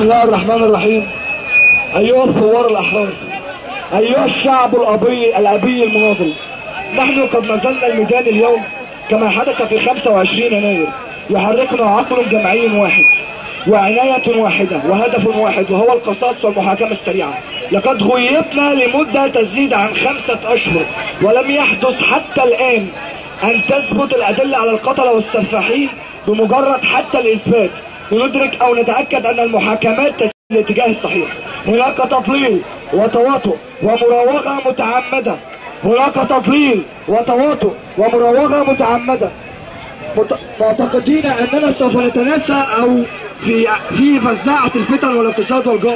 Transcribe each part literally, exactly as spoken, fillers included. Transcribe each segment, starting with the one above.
الله الرحمن الرحيم. أيها الثوار الأحرار، أيها الشعب الأبي الأبي المناضل، نحن قد نزلنا الميدان اليوم كما حدث في خمسة وعشرين يناير، يحركنا عقل جمعي واحد وعناية واحدة وهدف واحد، وهو القصاص والمحاكمة السريعة. لقد غيبنا لمدة تزيد عن خمسة أشهر ولم يحدث حتى الآن أن تثبت الأدلة على القتلة والسفاحين بمجرد حتى الإثبات لندرك أو نتأكد أن المحاكمات تسير في الاتجاه الصحيح. هناك تضليل وتواطؤ ومراوغة متعمدة، هناك تضليل وتواطؤ ومراوغة متعمدة، معتقدين أننا سوف نتناسى أو في في فزاعة الفتن والاقتصاد والجو.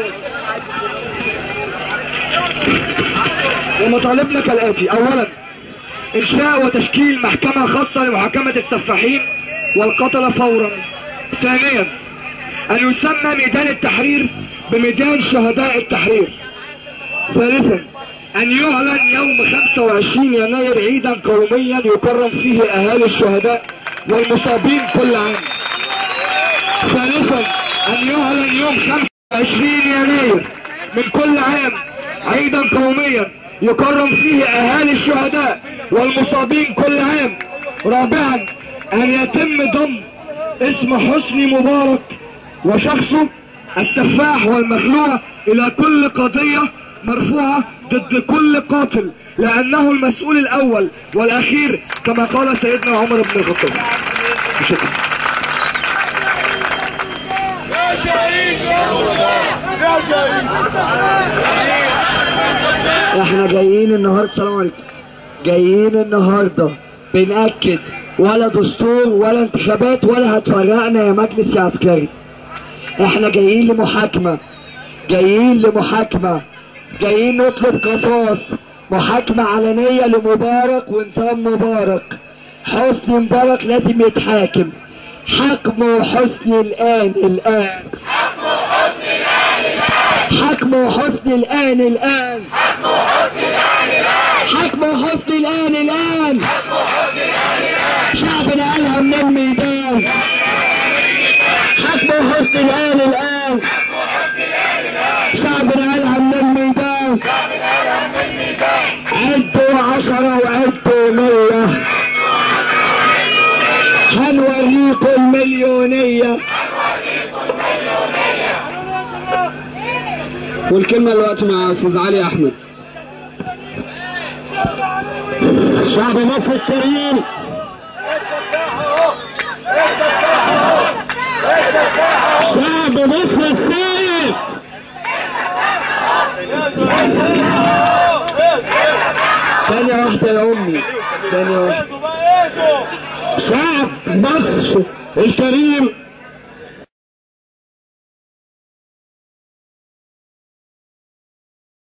ومطالبنا كالآتي: أولا، إنشاء وتشكيل محكمة خاصة لمحاكمة السفاحين والقتلة فورا. ثانيا، أن يسمى ميدان التحرير بميدان شهداء التحرير. ثالثا، أن يعلن يوم خمسة وعشرين يناير عيدا قوميا يكرم فيه أهالي الشهداء والمصابين كل عام. ثالثا، أن يعلن يوم خمسة وعشرين يناير من كل عام عيدا قوميا يكرم فيه أهالي الشهداء والمصابين كل عام. رابعا، أن يتم ضم اسم حسني مبارك وشخصه السفاح والمخلوع إلى كل قضية مرفوعة ضد كل قاتل، لأنه المسؤول الأول والأخير كما قال سيدنا عمر بن الخطاب. شكرا. يا شهيد يا شهيد. احنا جايين النهارده، السلام عليكم، جايين النهارده بنأكد ولا دستور ولا انتخابات ولا هتفرقنا يا مجلس يا عسكري. احنا جايين لمحاكمة، جايين لمحاكمة، جايين نطلب قصاص، محاكمة علنية لمبارك ونظام مبارك. حسني مبارك لازم يتحاكم. حكمه حسني الآن الآن حكمه حسني الآن الآن حكمه حسني الآن الآن حكمه حسني الآن الآن حكمه حسني الآن الآن حكمه حسني الآن الآن شعبنا قالها من الميدان. حكمه حسني الآن الآن شعبنا قالها من الميدان. عدوا عشرة وعدوا مية، هنوريكم المليونية. والكلمة دلوقتي مع أستاذ علي أحمد. شعب مصر الكريم، شعب مصر السيد، ثانية واحدة يا أمي، ثانية واحدة. شعب مصر الكريم